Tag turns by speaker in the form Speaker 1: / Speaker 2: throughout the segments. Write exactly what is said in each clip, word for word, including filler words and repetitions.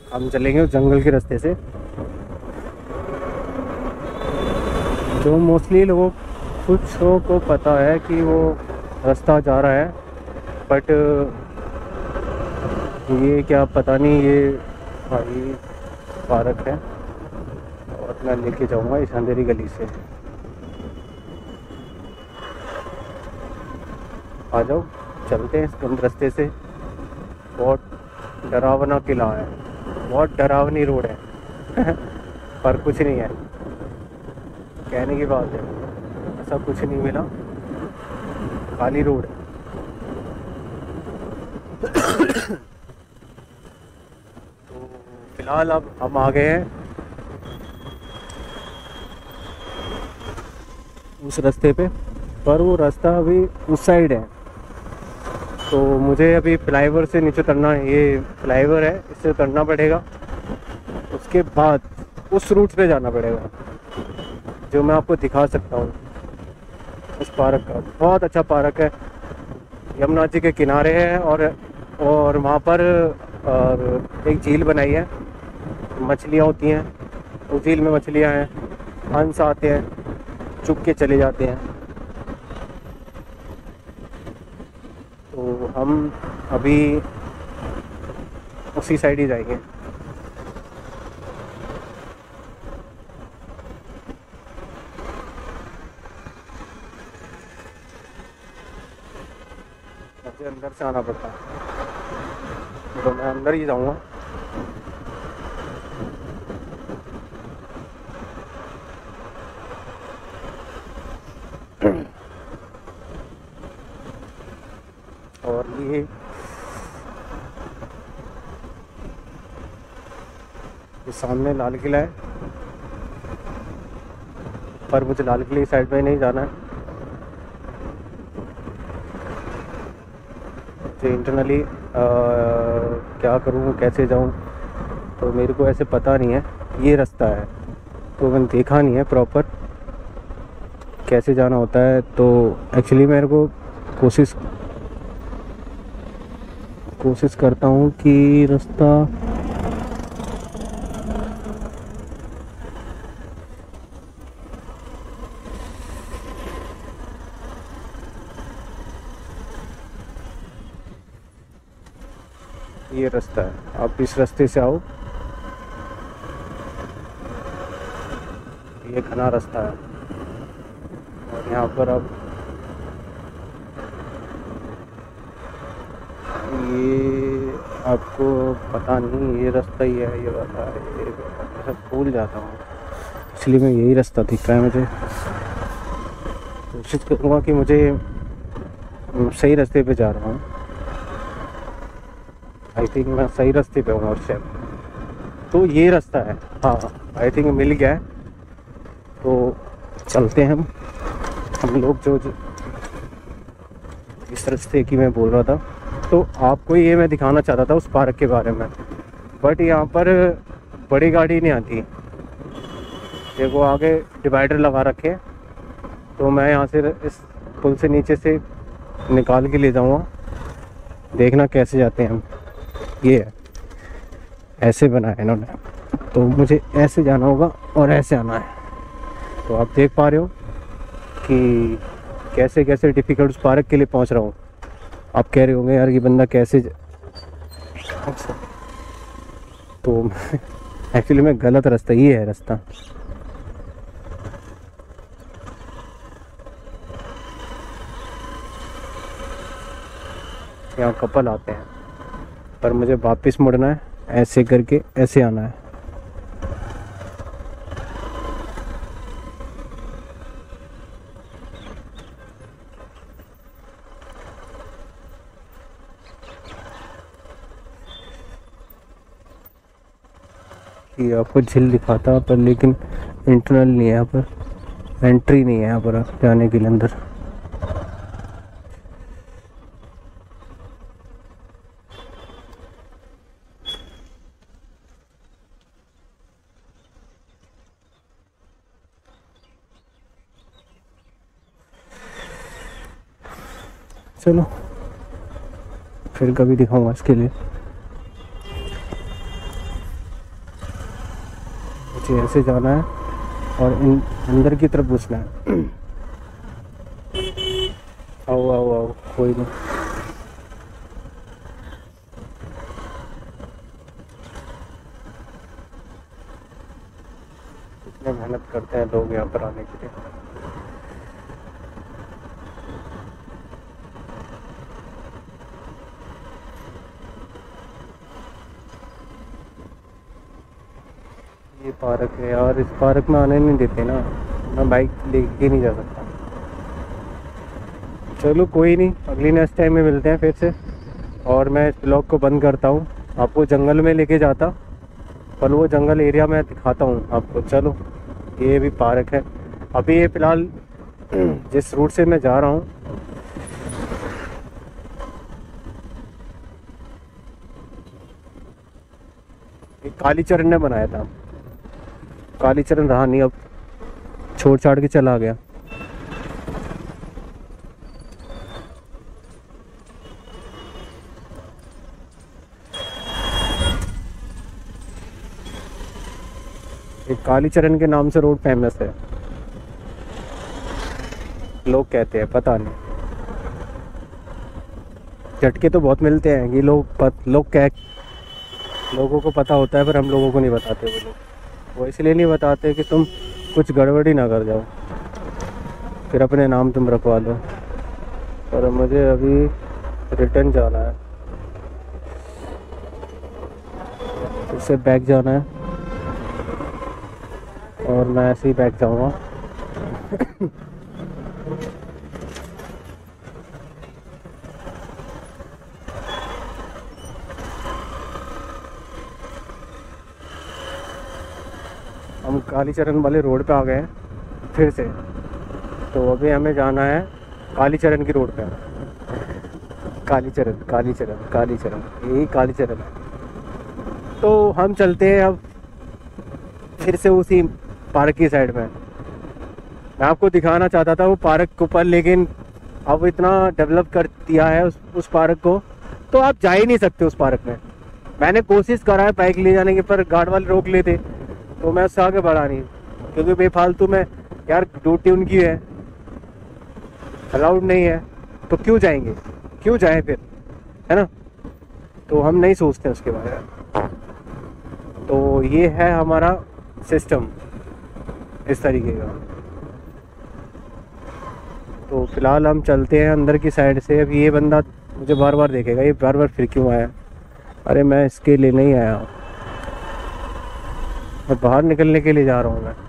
Speaker 1: हम चलेंगे उस जंगल के रास्ते से, जो मोस्टली लोगों कुछ को पता है कि वो रास्ता जा रहा है, बट ये क्या पता नहीं। ये भाई पार्क है और मैं लेके जाऊंगा इस अंधेरी गली से। आ जाओ, चलते हैं इस बंद रास्ते से। बहुत डरावना किला है, बहुत डरावनी रोड है पर कुछ नहीं है, कहने की बात है, ऐसा कुछ नहीं मिला, खाली रोड है। तो फिलहाल अब हम आ गए हैं उस रास्ते पे, पर वो रास्ता अभी उस साइड है, तो मुझे अभी फ्लाईओवर से नीचे उतरना है। ये फ्लाईओवर है, इससे उतरना पड़ेगा, उसके बाद उस रूट पे जाना पड़ेगा जो मैं आपको दिखा सकता हूँ। उस पार्क का बहुत अच्छा पार्क है, यमुना जी के किनारे है, और और वहाँ पर और एक झील बनाई है, मछलियाँ होती हैं, उस झील में मछलियाँ हैं, हंस आते हैं, चुग के चले जाते हैं। तो हम अभी उसी साइड ही जाएंगे। मुझे अंदर से आना पड़ता है, तो मैं अंदर ही जाऊंगा। और ये ये सामने लाल किला है, पर मुझे लाल किले की साइड में नहीं जाना है। तो इंटरनली क्या करूँ, कैसे जाऊँ, तो मेरे को ऐसे पता नहीं है। ये रास्ता है तो मैंने देखा नहीं है प्रॉपर कैसे जाना होता है। तो एक्चुअली मेरे को कोशिश कोशिश करता हूँ कि रास्ता ये रास्ता है, आप इस रास्ते से आओ, ये घना रास्ता है, और यहाँ पर अब ये आपको पता नहीं, ये रास्ता ही है, ये वाला है, ये ऐसा भूल जाता हूँ, इसलिए मैं यही रास्ता दिख रहा है मुझे। कोशिश करूँगा कि मुझे सही रास्ते पे जा रहा हूँ। आई थिंक मैं सही रास्ते पे हूँ और शायद तो ये रास्ता है। हाँ, आई थिंक मिल गया है, तो चलते हैं हम हम लोग जो, जो इस रास्ते की मैं बोल रहा था। तो आपको ये मैं दिखाना चाहता था उस पार्क के बारे में, बट यहाँ पर बड़ी गाड़ी नहीं आती। देखो आगे डिवाइडर लगा रखे, तो मैं यहाँ से इस पुल से नीचे से निकाल के ले जाऊँगा। देखना कैसे जाते हैं हम। ये है, ऐसे बनाया है इन्होंने, तो मुझे ऐसे जाना होगा और ऐसे आना है। तो आप देख पा रहे हो कि कैसे कैसे डिफ़िकल्ट उस पार्क के लिए पहुंच रहा हूँ। आप कह रहे होंगे यार ये बंदा कैसे ज... तो एक्चुअली मैं गलत रास्ता, ये है रास्ता। यहाँ कपल आते हैं, पर मुझे वापस मुड़ना है, ऐसे करके ऐसे आना है। ये आपको झील दिखाता पर लेकिन इंटरनल नहीं है, यहाँ पर एंट्री नहीं है यहाँ पर जाने के लिए अंदर। चलो फिर कभी दिखाऊंगा इसके लिए। मुझे ऐसे जाना है और इन अंदर की तरफ घुसना है। आओ आओ आओ, कोई नहीं। कितने मेहनत करते हैं लोग यहाँ पर आने के लिए। ये पार्क है यार, इस पार्क में आने नहीं देते ना, मैं बाइक लेके नहीं जा सकता। चलो कोई नहीं, अगली नेक्स्ट टाइम में मिलते हैं फिर से। और मैं इस ब्लॉग को बंद करता हूँ। आपको जंगल में लेके जाता, पर वो जंगल एरिया में दिखाता हूँ आपको। चलो, ये भी पार्क है। अभी ये फ़िलहाल जिस रूट से मैं जा रहा हूँ, ये कालीचरण ने बनाया था। कालीचरण रहा नहीं, अब छोड़ छाड़ के चला गया। एक कालीचरण के नाम से रोड फेमस है, लोग कहते हैं, पता नहीं। झटके तो बहुत मिलते हैं, ये लोग पत, लोग कह लोगों को पता होता है, पर हम लोगों को नहीं बताते। वो लोग वो इसलिए नहीं बताते कि तुम कुछ गड़बड़ी ना कर जाओ, फिर अपने नाम तुम रखवा लो। पर मुझे अभी रिटर्न जाना है, फिर से बैक जाना है, और मैं ऐसे ही बैक जाऊँगा। हम कालीचरण वाले रोड पे आ गए हैं फिर से, तो अभी हमें जाना है कालीचरण की रोड पे। कालीचरण कालीचरण कालीचरण यही कालीचरण है। तो हम चलते हैं अब फिर से उसी पार्क की साइड में। मैं आपको दिखाना चाहता था वो पार्क के ऊपर, लेकिन अब इतना डेवलप कर दिया है उस उस पार्क को, तो आप जा ही नहीं सकते उस पार्क में। मैंने कोशिश करा है बाइक ले जाने की, पर गार्ड वाले रोक लेते, तो मैं उससे आगे बढ़ा नहीं, क्योंकि बेफालतू में यार ड्यूटी उनकी है, अलाउड नहीं है, तो क्यों जाएंगे, क्यों जाएं फिर, है ना। तो हम नहीं सोचते उसके बारे में। तो ये है हमारा सिस्टम इस तरीके का। तो फिलहाल हम चलते हैं अंदर की साइड से। अब ये बंदा मुझे बार बार देखेगा, ये बार बार फिर क्यों आया। अरे मैं इसके लिए नहीं आया, मैं बाहर निकलने के लिए जा रहा हूँ। मैं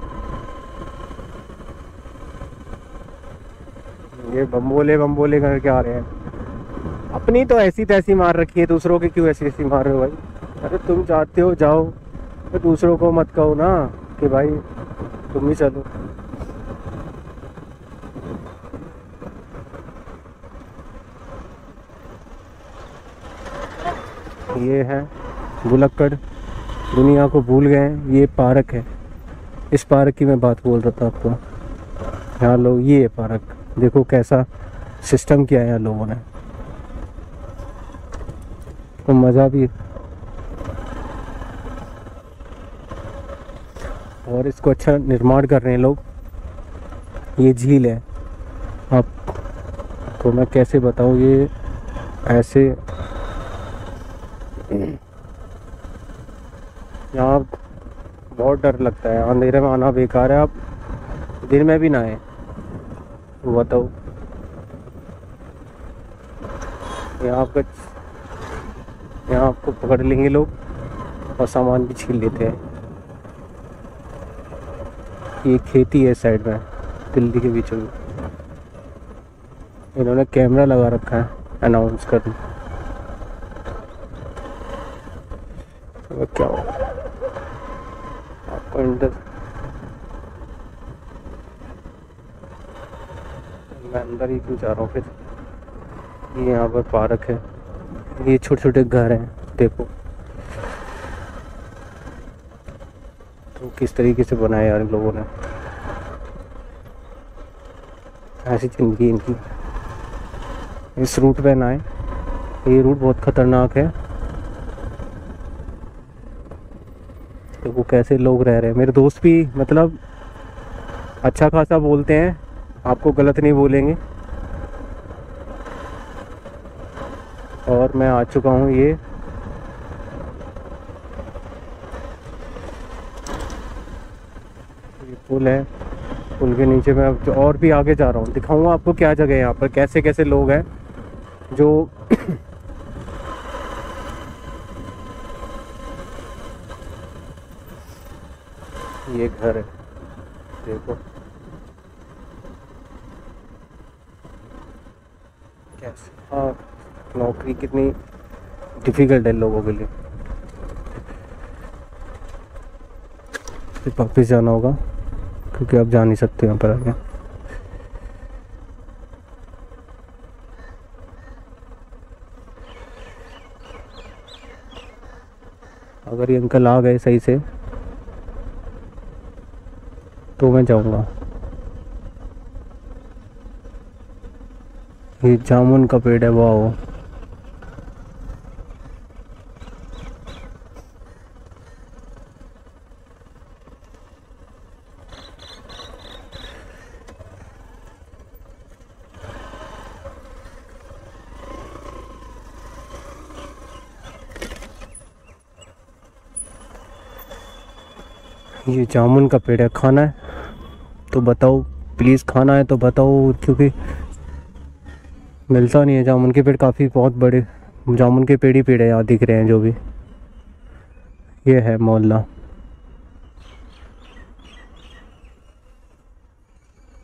Speaker 1: ये बम्बोले बम्बोले करके आ रहे हैं। अपनी तो ऐसी तैसी मार रखी है, दूसरों की क्यों ऐसी ऐसी मार रहे हो भाई। अरे तुम चाहते हो जाओ, तो दूसरों को मत कहो ना कि भाई तुम ही चलो। ये है बुलक्कड़, दुनिया को भूल गए। ये पार्क है, इस पार्क की मैं बात बोल रहा था आपको। यहाँ लोग, ये पार्क देखो कैसा सिस्टम किया है यहाँ लोगों ने, तो मज़ा भी। और इसको अच्छा निर्माण कर रहे हैं लोग। ये झील है, आपको मैं कैसे बताऊँ, ये ऐसे यहाँ बहुत डर लगता है, अंधेरे में आना बेकार है। आप दिन में भी ना आए, बताओ। यहाँ आपका यहाँ आपको पकड़ लेंगे लोग और सामान भी छीन लेते हैं। ये खेती है साइड में, दिल्ली के बीचों में। इन्होंने कैमरा लगा रखा है अनाउंस करने। तो क्या हो आपको अंदर, मैं अंदर ही क्यों जा रहा हूँ फिर। ये यहाँ पर पार्क है, ये छोटे छोटे घर हैं देखो, तो किस तरीके से बनाया यार इन लोगों ने। ऐसी जिंदगी इनकी। इस रूट पे ना आए, ये रूट बहुत खतरनाक है। तो वो कैसे लोग रह रहे हैं। मेरे दोस्त भी मतलब अच्छा खासा बोलते हैं, आपको गलत नहीं बोलेंगे। और मैं आ चुका हूँ, ये ये पुल है। पुल के नीचे मैं अब और भी आगे जा रहा हूँ, दिखाऊंगा आपको क्या जगह है यहाँ पर, कैसे कैसे लोग हैं जो ये घर है, देखो कैसे। हाँ, नौकरी कितनी डिफिकल्ट है लोगों के लिए। फिर वापस जाना होगा क्योंकि आप जा नहीं सकते यहाँ पर आगे। अगर ये अंकल आ गए सही से तो मैं जाऊँगा। ये जामुन का पेड़ है, वाह। ये जामुन का पेड़ है, खाना है तो बताओ प्लीज़, खाना है तो बताओ, क्योंकि मिलता नहीं है जामुन के पेड़। काफ़ी बहुत बड़े जामुन के पेड़ ही पेड़ है यहाँ दिख रहे हैं जो भी। ये है मोहल्ला।